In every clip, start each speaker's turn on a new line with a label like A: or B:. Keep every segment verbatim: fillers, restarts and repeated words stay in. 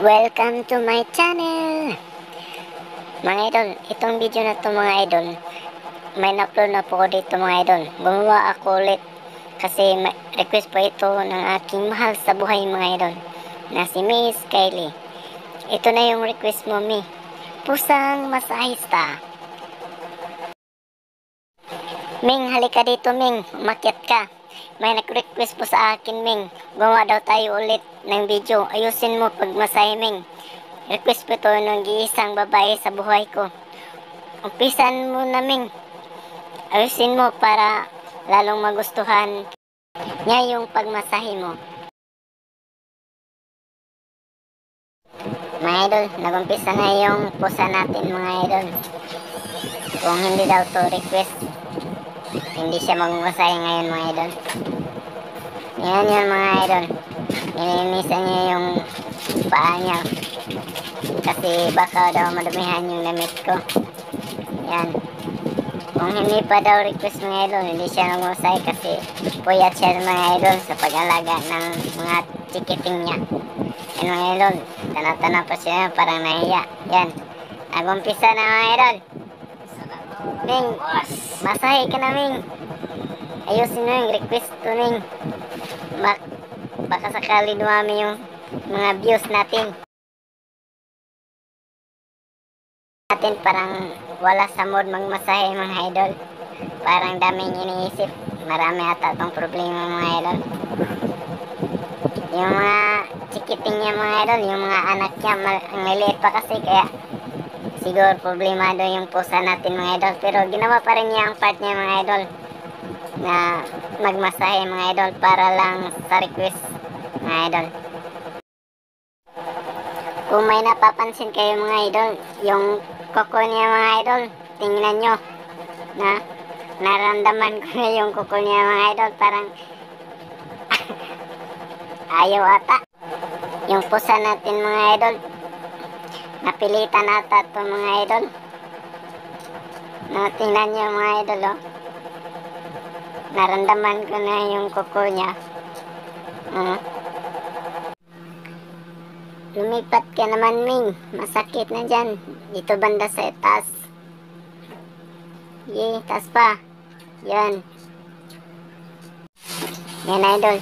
A: Welcome to my channel! Mga idol, itong video na to mga idol, may na-upload na po ko dito mga idol. Gumawa ako ulit kasi request po ito ng aking mahal sa buhay mga idol na si Miss Kylie. Ito na yung request mo, Mi. Pusang masahista. Ming, halika dito Ming, umakyat ka. May nag-request po sa akin Ming, gumawa daw tayo ulit ng video. Ayusin mo pag masahe Ming. Request po ito ng isang babae sa buhay ko. Umpisan mo na Ming. Ayusin mo para lalong magustuhan niya yung pagmasahe mo. Mga idol, nag-umpisa na yung pusa natin mga idol. Kung hindi daw to request, hindi siya magmasahe ngayon mga idol. Yan yun mga idol. Ininisan niya yung paa niya. Kasi baka daw madumihan yung damit ko. Yan. Kung hindi pa daw request mga idol, hindi siya magmasahe kasi puyat siya mga idol sa pag-alaga ng mga chikiting niya. Yan mga idol. Tana-tana pa siya parang nahiya. Yan. Nag-umpisa na mga idol. Ming, masahe ka na Ming. Ayusin mo yung request to Ming. Bak baka sakali dumami yung mga views natin. Natin parang wala sa mood magmasahe mga idol. Parang daming iniisip. Marami ata itong problema mga idol. Yung mga chikiting niya mga idol, yung mga anak niya, ang liliit pa kasi kaya siguro problemado yung pusa natin mga idol. Pero ginawa pa rin niya ang part niya mga idol na magmasahe mga idol para lang sa request mga idol. Kung may napapansin kayo mga idol, yung kuko niya mga idol, tingnan nyo na naramdaman ko na yung kuko niya mga idol, parang ayaw ata. Yung pusa natin mga idol, napilitan ata ito mga idol. No, tingnan nyo mga idol oh. Naramdaman ko na yung kuko niya. Uh. Lumipat ka naman Ming. Masakit na dyan. Dito banda sa taas. Yee, taas pa. Yan. Yan idol.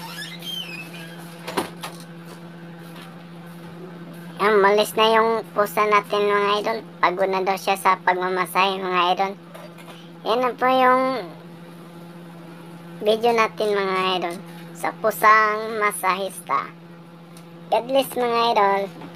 A: Yan, malis na yung pusa natin mga idol. Pagod na daw siya sa pagmamasahe mga idol. Yan na po yung video natin mga idol sa pusang masahista. God bless mga idol.